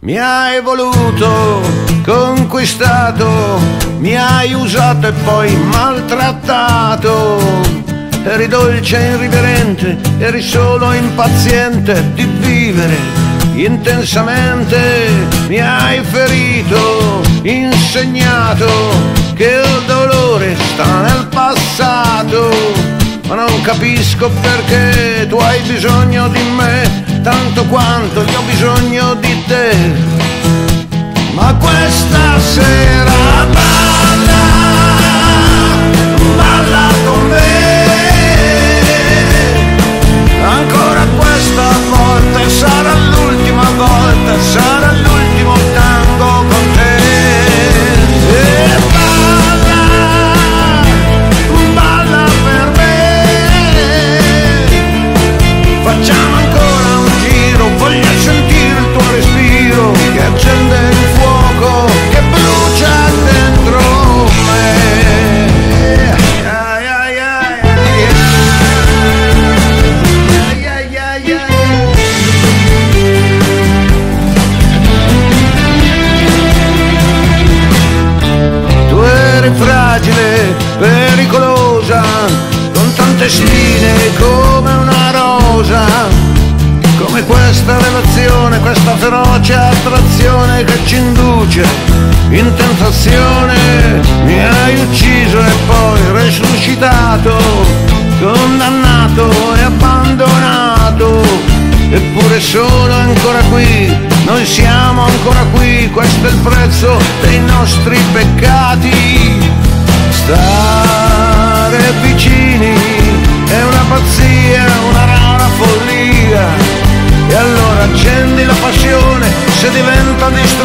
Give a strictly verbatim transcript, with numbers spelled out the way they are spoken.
Mi hai voluto, conquistato, mi hai usato e poi maltrattato. Eri dolce e irriverente, eri solo impaziente di vivere intensamente. Mi hai ferito, insegnato che il dolore sta nel passato. Ma non capisco perché tu hai bisogno di me tanto quanto io ho bisogno di te. Ma questa sera balla, balla con me. Ancora questa volta sarà l'ultima volta, sarà l'ultimo tango con te. E balla, balla per me. Facciamo ancora un giro, voglio sentire il tuo respiro che accende il fuoco che brucia dentro me. Ai, ai, ai, ai, ai, ai, ai. Tu eri fragile, pericolosa, con tante spine come una rosa. Come questa relazione, questa feroce attrazione che ci induce in tentazione. Mi hai ucciso e poi resuscitato, condannato e abbandonato. Eppure sono ancora qui, noi siamo ancora qui. Questo è il prezzo dei nostri peccati. Stare vicini è una pazzia, una rara follia. E allora accendi la passione se diventa distruzione.